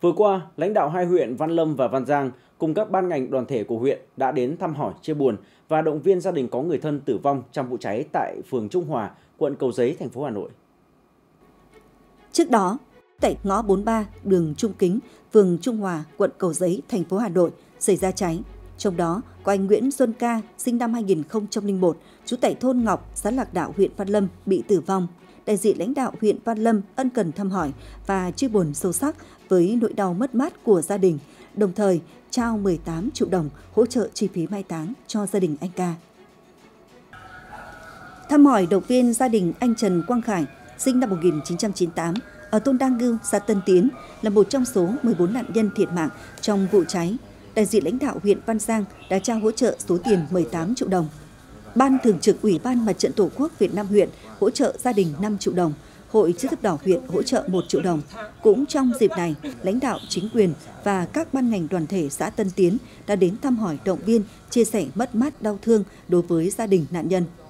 Vừa qua, lãnh đạo hai huyện Văn Lâm và Văn Giang cùng các ban ngành đoàn thể của huyện đã đến thăm hỏi, chia buồn và động viên gia đình có người thân tử vong trong vụ cháy tại phường Trung Hòa, quận Cầu Giấy, thành phố Hà Nội. Trước đó, tại ngõ 43 đường Trung Kính, phường Trung Hòa, quận Cầu Giấy, thành phố Hà Nội xảy ra cháy. Trong đó có anh Nguyễn Xuân Ca, sinh năm 2001, trú tại thôn Ngọc, xã Lạc Đạo, huyện Văn Lâm bị tử vong. Đại diện lãnh đạo huyện Văn Lâm ân cần thăm hỏi và chia buồn sâu sắc với nỗi đau mất mát của gia đình, đồng thời trao 18 triệu đồng hỗ trợ chi phí mai táng cho gia đình anh Ca. Thăm hỏi động viên gia đình anh Trần Quang Khải, sinh năm 1998, ở thôn Đăng Ngưu, xã Tân Tiến, là một trong số 14 nạn nhân thiệt mạng trong vụ cháy. Đại diện lãnh đạo huyện Văn Giang đã trao hỗ trợ số tiền 18 triệu đồng. Ban Thường trực Ủy ban Mặt trận Tổ quốc Việt Nam huyện hỗ trợ gia đình 5 triệu đồng, Hội Chữ thập đỏ huyện hỗ trợ 1 triệu đồng. Cũng trong dịp này, lãnh đạo chính quyền và các ban ngành đoàn thể xã Tân Tiến đã đến thăm hỏi, động viên, chia sẻ mất mát đau thương đối với gia đình nạn nhân.